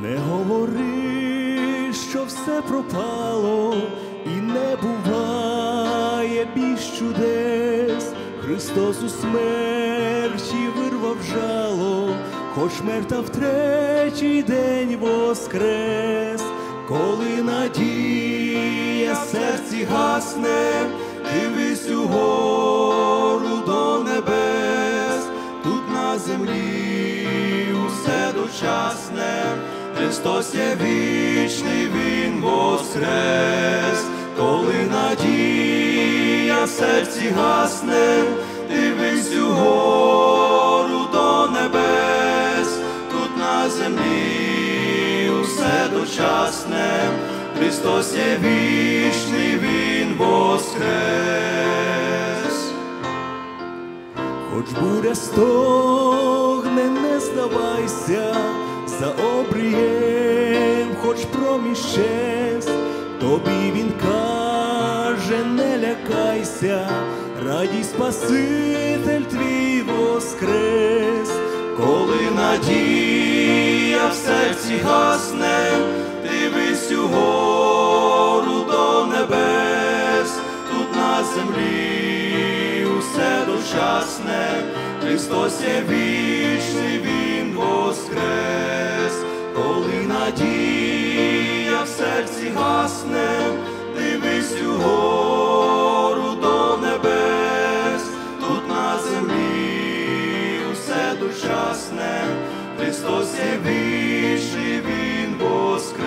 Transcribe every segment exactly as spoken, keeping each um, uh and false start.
Не говори, що все пропало, і не буває більш чудес. Христос у смерті вирвав жало, хоч мертв в третій день воскрес. Коли надія в серці гасне, дивись угору до небес. Тут на землі усе дочасне, Христос є вічний, Він воскрес. Коли надія в серці гасне, дивись угору до небес. Тут на землі усе дочасне, Христос є вічний, Він воскрес. Хоч буря стогне, не здавайся, за обрієм хоч промінь щез, тобі він каже, не лякайся, радій, Спаситель твій воскрес. Коли надія в серці гасне, дивись угору до небес. Тут на землі усе дочасне, Христос є вічний, Він воскрес. Коли надія в серці гасне, дивись угору до небес. Тут на землі усе дочасне, Христос є вічний, Він воскрес.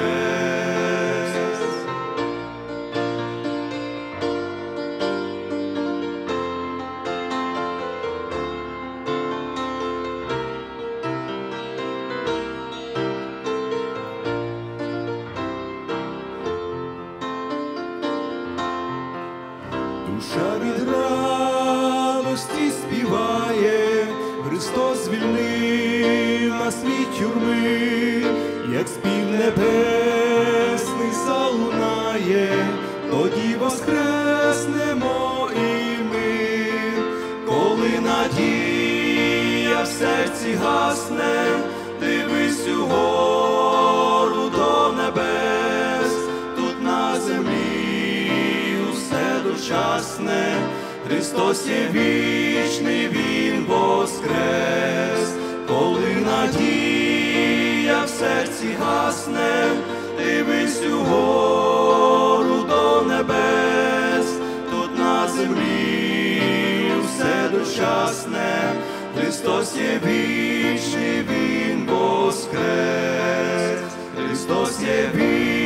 Душа від радості співає, Христос звільнив нас від тюрми. Як спів небесний залунає, тоді воскреснемо і ми. Коли надія в серці гасне, дивись угору до небес. Тут на землі усе дочасне, Христос є вічний, Він воскрес. Коли надія в серці гасне, дивись угору до небес. Тут на землі усе дочасне, Христос є вічний, Він воскрес. Христос є вічний.